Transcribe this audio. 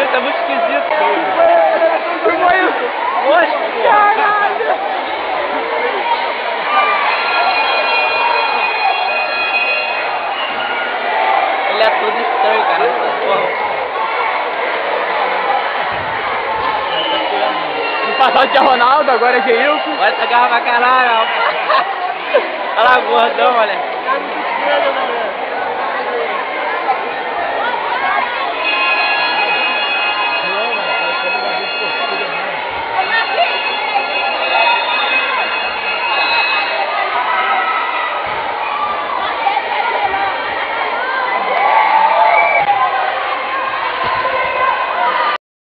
Isso é muito esquisito. Que foi isso? Oxe, Caralho! Ele é todo estranho, cara, essa porra. No passado tinha Ronaldo, agora é Geilson. Agora tá garra pra caralho. Olha lá, gordão, olha. É muito estranho, mano.